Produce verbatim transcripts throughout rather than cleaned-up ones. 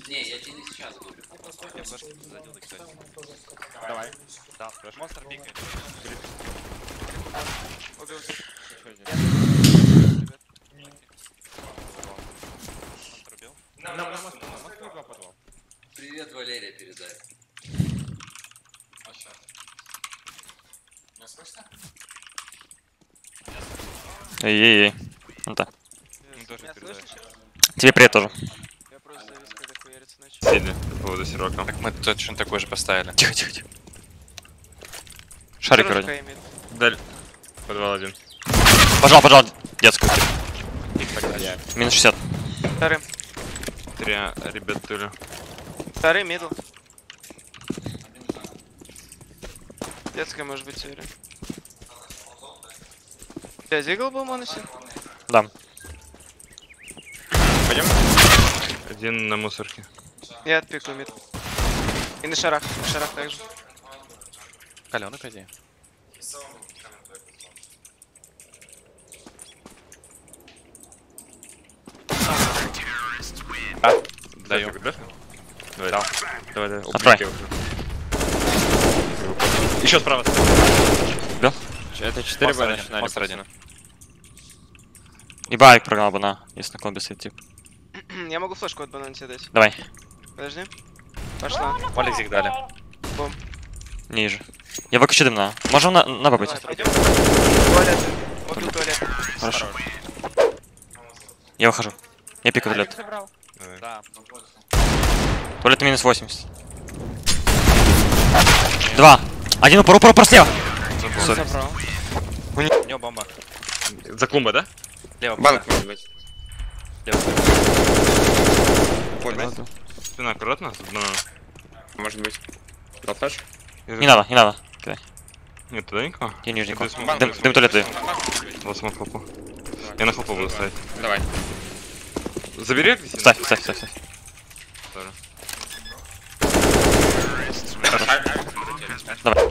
Не, я тебе не сейчас говорю. Я флешку задел, кстати. Давай. Да, флеш. Монстр пикает. Убил. Монстр убил. На на мост, на мост два подвал. Привет, Валерия, передай. Не слышно? Эй-ей-ей. Ну да. Ну, тоже передай. Тебе привет тоже. Я просто завис, когда хуяриться начал. Сидли по поводу сирока. Так мы точно такой же поставили. Тихо, тихо, тихо. Шарик вроде. Даль. Подвал один. Пожал, пожал. Детскую типа. Их так дальше. Минус шестьдесят. Вторым. Три ребят тули. Вторым мидл. Детская может быть теория. Я зигл был в монусе? Да. Пойдем? Один на мусорке. Я отпикаю мид. И на шарах, на шарах также. Калёнок иди. А, Даю. Давай, давай, Да. давай, давай. Открой. Убейте его. Еще справа. Да? Это четыре Монстр б один. начинали. Монстр один. И байк прогнал бы на, если на колбе стоит тип. Я могу флешку от банана тебе дать. Давай. Подожди. Пошла. Полизик дали. Бум. Ниже. Я выключу дым на. Можем на, на Б пойти. Давай, пойдем. Туалет. Убил туалет. Хорошо. Я выхожу. Я пикаю туалет. Давай. Да. Туалет минус восемьдесят. Два. Один упор, упор, упор слева. Сори. Забрал. У него бомба. За клумба, да? Лево. Банк бомба. может быть. Лево. Понял. Спина аккуратно. с бананом. Может быть. Дал флеш? Не надо, не надо. Кидай. Нет, туда никого? Я ниже никого. Ты смог- Дым, дым туалет даю. Вот смог хлопу. Я на хлопу буду ставить. Давай. Забери агрессивно. Ставь, ставь, ставь, ставь. Тоже. Давай.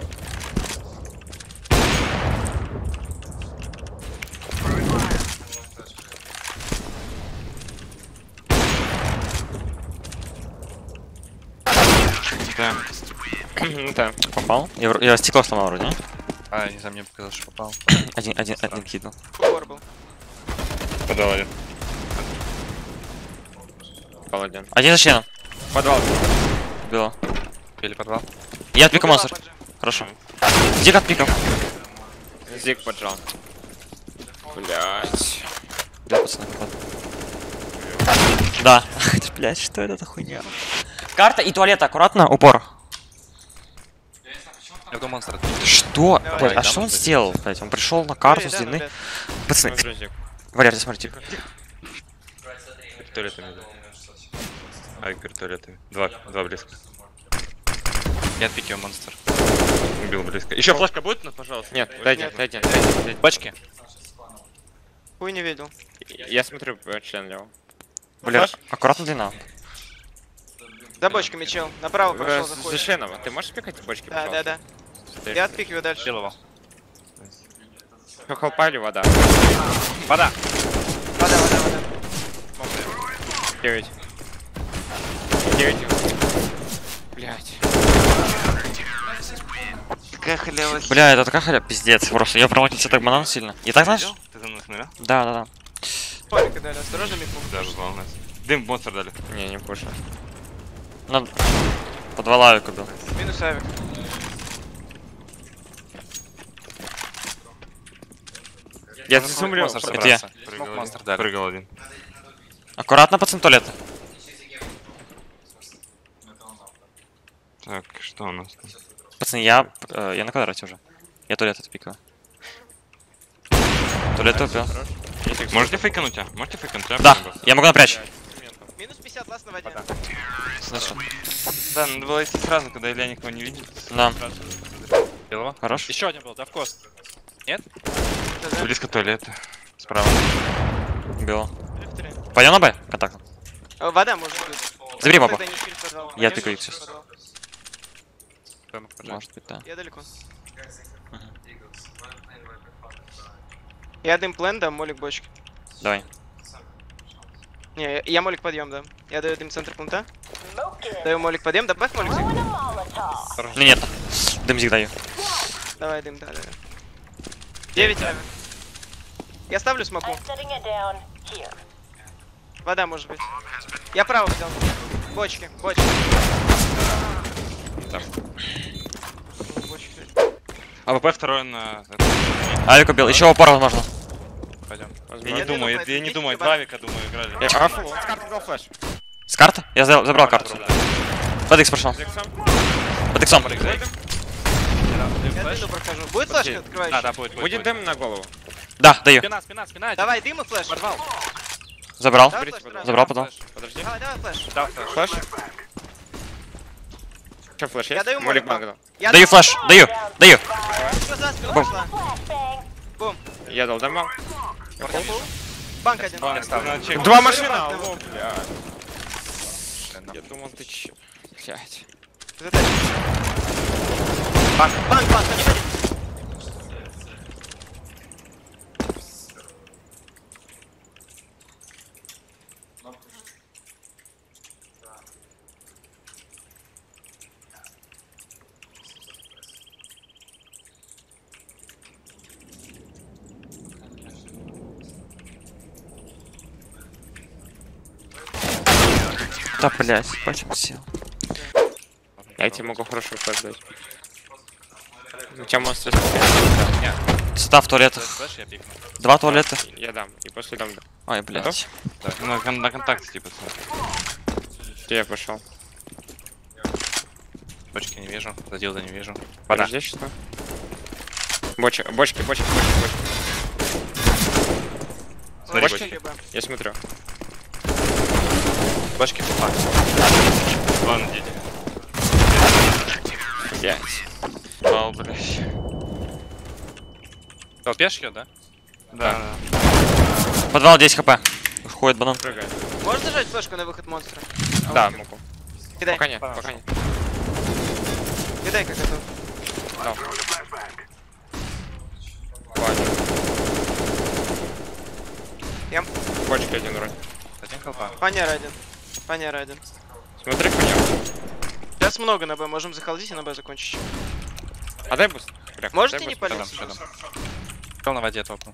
Да. Да. Попал. Я, вр- я стекло сломал вроде, не? А, не знаю, мне показалось, что попал. Один, один, один кидал. Упор был. Подвал один. Подвал один. Один за членом. Подвал. Было. Пили подвал. Я отпикал монстр. Хорошо. Где отпикал? Зиг поджал. Блять. Да, пацаны. Да. Блять, что это за хуйня? Карта и туалет, аккуратно, упор. Я в монстр. Что? Давай, Блядь, а там что он вот сделал, блядь? Он пришел на карту с Рядом, длины. рядом. Пацаны, Валер, ты смотри, типа. Туалетами, да. Ай, туалеты. Два, два близко. Я отпикиваю монстр. Убил близко. Еще флешка будет, ну, пожалуйста? Нет, дайте, Нет. дайте, дайте, дайте. Бачки. Хуй не видел. Я смотрю э, член лево. Валер, аккуратно длина. За бочками, чел. Направо Э, пошел, За заходит. членом, ты можешь пикать бочки, Да, да, да. Я отпикиваю дальше. Белого. Хохолпа или вода? Вода. Вода, вода, вода. девять. девять. Блять. Какая халява. Бля, это такая халя, пиздец. Просто я промахнулся так банан сильно. И так знаешь? Ты за мной смотрел? Да, да, да. Полика дали, осторожно, микрофон. Да, вызвал нас. Дым монстр дали. Не, не пушу. Надо... По два лавика убил. Минус авик. Я засумлю. Монстр Это собрался. Прыгал Смог один. монстр дали. Прыгал один. Аккуратно, пацан, туалет. Так, что у нас там? Пацаны, я... э, я на квадрате уже. Я туалет отпикаю. Туалет убил. Можете фейкануть, а? Можете фейкануть, а? Да, я могу напрячь. Минус пятьдесят, лаз на воде. Слышу. Да, надо было идти сразу, когда Илья никого не видит. Да. Белого? Хорош. Еще один был, да, в кост. Близко туалета. Справа. Убил. Пойдем на Б? Контактом. Э, Вода может быть. Забери Ну, бабу. тогда не шли в подвал. Я Пойдем тыкаю их в сейчас. подвал. Может быть, да. Я далеко. Я дым плен, дам молик бочки. Давай. Не, я молик подъем, да. Я даю дым центр пункта. Даю молик подъем, добавь молик. Ну нет. Дымзик даю. Давай дым, да, да. девять авер. Я ставлю смоку. Вода может быть. Я право взял. Бочки, бочки. Да. Бочки. АВП второй на... Авик убил. Еще упор возможно. Пойдем. Я Я не думаю, думаю, я, я не это думаю, десять два авика, думаю, играли. Я а, фу, он с карты дал флеш. С карты? Я за- забрал карту. Под X прошел. Под Иксом. Я дыму прохожу. Будет флешка открывающая? Да, да, будет, будет. Будет дым на голову. Да, даю. Спина, спина, спина. Давай дым и флеш. Забрал. Давай флеш, давай. Забрал потом. Подожди. Давай, давай флеш. Да, Флеш? Че флеш Я есть? даю Молик молик. мангал. Я Даю флеш. Даю. Даю. Что за спину Бум. пошла? Бум. Я дал дамаг. Банк один. Я ставлю. Чек. Два машина, алло, бля. Я думал, ты че. Блядь. Затащи. Банк, банк, банк, один, один. Да, блядь, почему сел? Я тебе могу хорошо флеш дать. У тебя монстр. Сюда в туалетах. Флеш я пикну. Два туалета. Я дам. И после дам. Ой, блядь. Так, на, кон- на контакте типа. Где я пошел? Точки не вижу, задилда не вижу. Подожди, что? Бочки, бочки, бочки, бочки, бочки. Смотри, Бочки? бочки. Я смотрю. Башки пуха. Два на дети. Блять. Вау, блядь. Толпешь ее, да? Да. Подвал десять хп. Входит банан. Прыгай. Можешь зажать флешку на выход монстра? Да, могу. Кидай. Пока нет, пока нет. Кидай, как готов. Да. Ладно. Я... Бочки один вроде. Один колпа. Фанера один. Фанера один. Смотри, коня. Сейчас много на Б, можем захалдить и на Б закончить. А дай буст. Бля, Можете дай не буст. палить? Что там? Кто на воде топнул?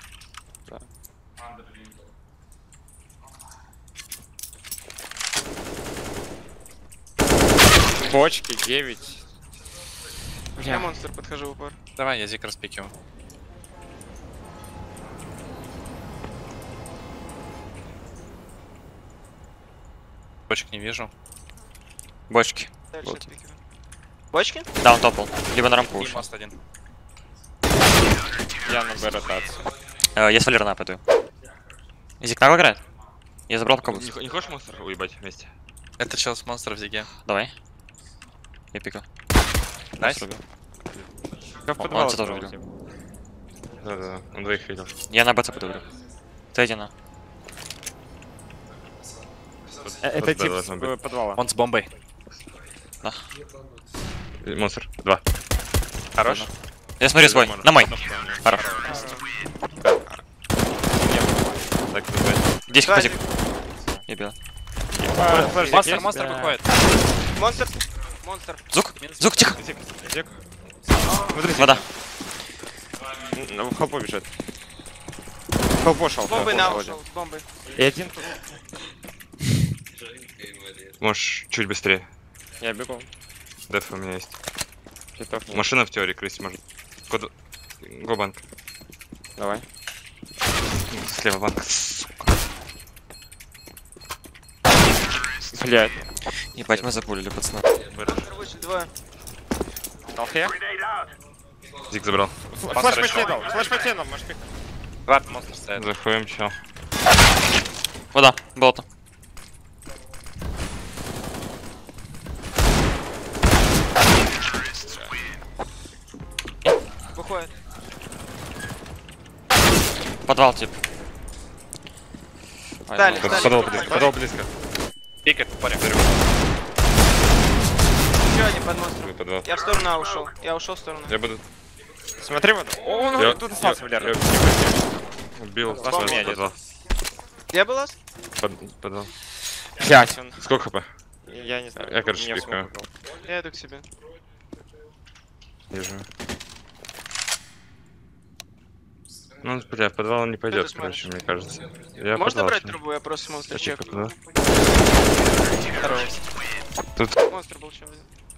Бочки, девять. Я монстр подхожу в упор. Давай, я зик распикиваю. Бочек не вижу. Бочки. Дальше Вот. отпикиваю. Бочки? Да, он топал. Либо на рамку И ушел. мост один. Я на Б ротацию. Э, Я с Валерна пойду. Зик нагло играет? Я забрал пока буст. Не, не хочешь монстр уебать вместе? Это чел с монстра в зиге. Давай. Я пикаю. Найс. Монстр убил. Я в Он подвал тебя тоже отправил, видел. Да-да-да, он двоих видел. Я на БЦ пойду играю. Ты один на. типа. Это тип должно быть. с подвала. Он с бомбой. Монстр. Два. Хорош. Я смотрю свой. На мой. Хорош. Так, давай. десять Да, хп зик. Я бил. Монстр, монстр выходит. Монстр. Монстр. Зук. Зук, тихо. Зик. Вода. Ну, в холпу бежит. В холпу шел. С бомбой на ушел. С бомбой. И один тут. Можешь чуть быстрее. Я бегу. Деф у меня есть. Хитов нет. Машина в теории крысить может. Код... Го-банк. Давай. Слева банк. Блядь. Ебать, мы запулили, пацаны. Монстр вышли, двое. Толфе? Зик забрал. Флэш потянул. Флэш потянул, может пик. Вард монстр стоит. Заходим, чел. Вода. Болото. Выходит. Подвал, тип. Ай, Дали, ну, дали. Подал близко. Подал близко. Пикет, парень. Еще один под монстром. Подвал. Я в сторону А ушел. Я ушел в сторону. Я буду... Смотри вот. О, он Я- тут остался, я- Валера. я- Убил. Ладно, Сразу меня подвал. Где был лаз? Под, подвал. Блять, он... Сколько хп? Я не знаю. Я, короче, Мне в пикаю. смог попал. Я иду к себе. Вижу. Ну, бля, в подвал он не пойдет, ты короче, смотришь? мне кажется. Я Можно подвал брать шел. трубу? Я просто монстр Я чек. тихо подвал. Хорош. Тут Монстр был еще один.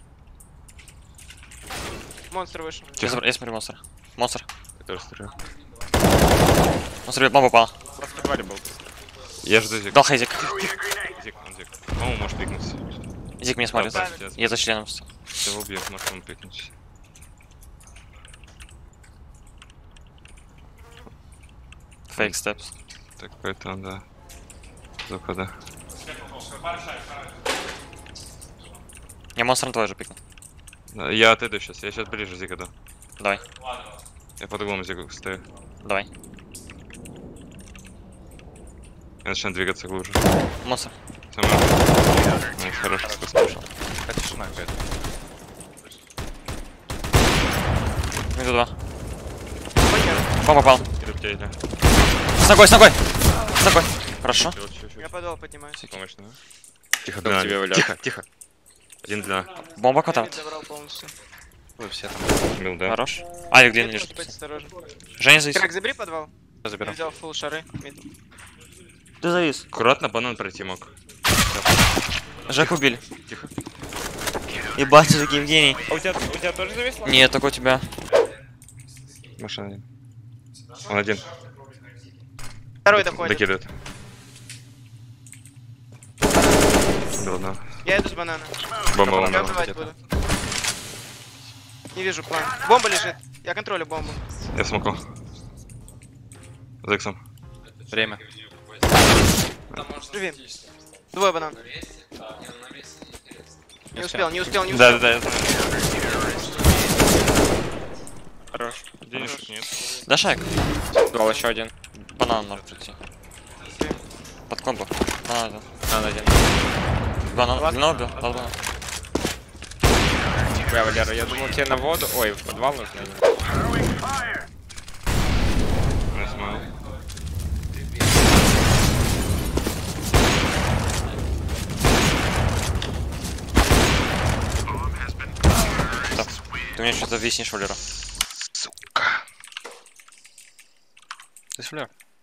Монстр вышел. Я, забр- я смотрю монстр. Монстр. я тоже стреляю. Монстр бьет, бомба упала. У нас в подвале был. Я жду зик. Дал хейзик. Зик, он зик. По-моему, может пикнуть. Зик меня смотрит. Да, да, Я за членом стал. Его убьет, может он пикнуть. Фейк степс. Так, поэтому, да. Захода. Я монстр на твой же пикнул. Да, я отойду сейчас, я сейчас ближе зик иду. Давай, Я под углом зику стою. давай. Я начинаю двигаться глубже. Монстр. Самое. Ну, хороший спуск пошел. Какая тишина какая-то. Минуту два. Понятно. Бомба попал. Иду к тебе, Илья. С ногой, с ногой. С ногой. Хорошо. Чуть, чуть, чуть. Я подвал поднимаюсь. Помощь, да? Тихо, Там длина. тебе валял. Тихо, тихо. Один длина. Бомба Я кота. мид забрал полностью. Вы все там. Бил, да? Хорош. Алик длинный Мид, лежит. будь осторожен. Женя завис. Крак, забери подвал. Я Я заберу. взял фулл шары. Мид. Ты завис. Аккуратно, банан пройти мог. Жек убили. Тихо. Ебать, ты таким гений. А у тебя, у тебя тоже зависло? Нет, только у тебя. Машина один. Он один. Второй доходит. Докидывает. Бил, да. Я иду с банана. Бомба, Я бомба. убивать буду. Не вижу план. Бомба лежит. Я контролю бомбу. Я смокал. За иксом. Время. Живи. Двое банан. Не успел, не успел, не успел. Да, да, да, я знаю. Хорош. Денежек нет. Да, шайк. Дал еще один. Банан может прийти. Под комбо. Банан один. Надо один. Банан. Длина убил. Дал банан. Бля, Валера, я думал тебе на воду. Ой, в подвал нужно. Я смог. Ты мне что-то виснешь, Валера. Сука. Ты фляр.